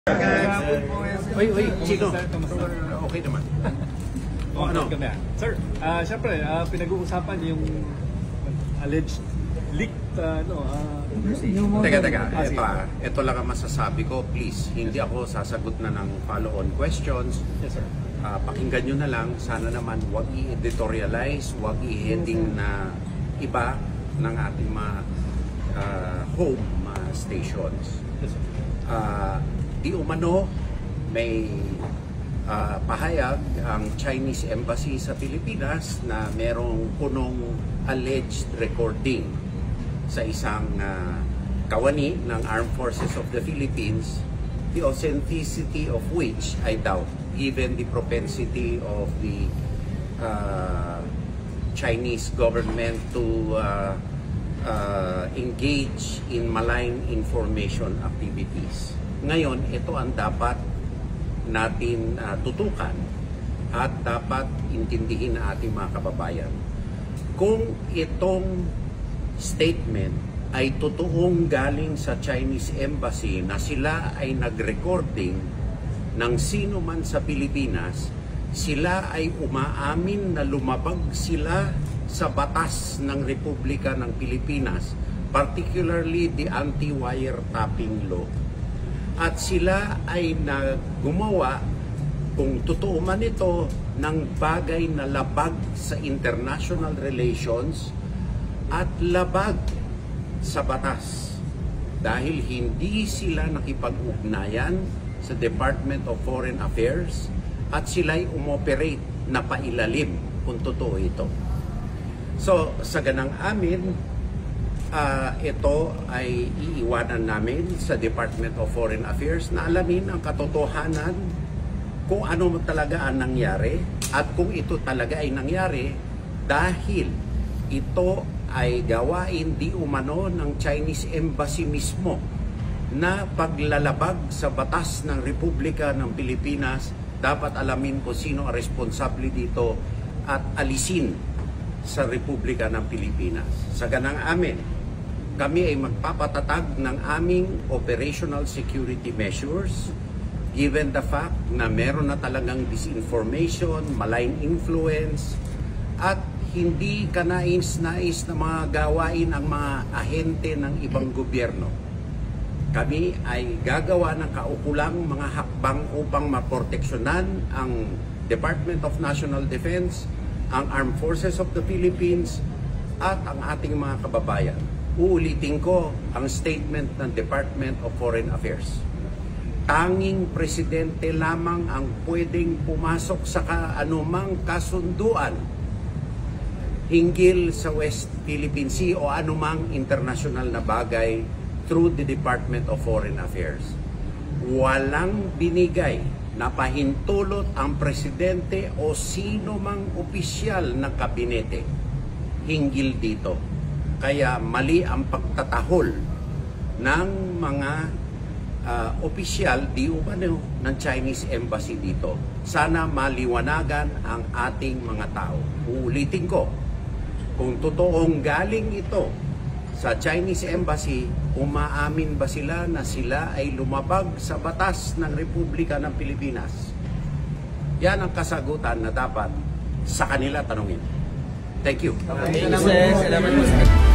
Uy, Chino. Okay naman. O ano? Sir, syempre, pinag-uusapan yung alleged leaked, Teka. Ito lang ang masasabi ko. Please, hindi ako sasagot na ng follow-on questions. Yes, sir. Pakinggan nyo na lang. Sana naman huwag i-editorialize, huwag i-heading na iba ng ating mga home stations. Yes, sir. Di umano may pahayag ang Chinese Embassy sa Pilipinas na merong punong alleged recording sa isang kawani ng Armed Forces of the Philippines, the authenticity of which I doubt, given the propensity of the Chinese government to engage in malign information activities. Ngayon, ito ang dapat natin tutukan at dapat intindihin ng ating mga kababayan. Kung itong statement ay totoong galing sa Chinese Embassy na sila ay nag-recording ng sino man sa Pilipinas, sila ay umaamin na lumabag sila sa batas ng Republika ng Pilipinas, particularly the anti-wiretapping law. At sila ay gumawa, kung totoo man ito, ng bagay na labag sa international relations at labag sa batas. Dahil hindi sila nakipag-ugnayan sa Department of Foreign Affairs at sila'y umoperate na pailalim kung totoo ito. So, sa ganang amin, ito ay iiwanan namin sa Department of Foreign Affairs na alamin ang katotohanan kung ano talaga ang nangyari at kung ito talaga ay nangyari dahil ito ay gawain di umano ng Chinese Embassy mismo na paglalabag sa batas ng Republika ng Pilipinas. Dapat alamin ko sino ang responsable dito at alisin sa Republika ng Pilipinas. Sa ganang amin, kami ay magpapatatag ng aming operational security measures given the fact na meron na talagang disinformation, malign influence at hindi kanais-nais na mga gawain ang mga ahente ng ibang gobyerno. Kami ay gagawa ng kaukulang mga hakbang upang maproteksyonan ang Department of National Defense, ang Armed Forces of the Philippines at ang ating mga kababayan. Uulitin ko ang statement ng Department of Foreign Affairs. Tanging presidente lamang ang pwedeng pumasok sa anumang kasunduan hinggil sa West Philippine Sea o anumang international na bagay through the Department of Foreign Affairs. Walang binigay na pahintulot ang presidente o sino mang opisyal ng kabinete hinggil dito. Kaya mali ang pagtatahol ng mga opisyal di umano ng Chinese Embassy dito. Sana maliwanagan ang ating mga tao. Uulitin ko, kung totoong galing ito sa Chinese Embassy, umaamin ba sila na sila ay lumabag sa batas ng Republika ng Pilipinas? Yan ang kasagutan na dapat sa kanila tanungin. Thank you. Salamat po.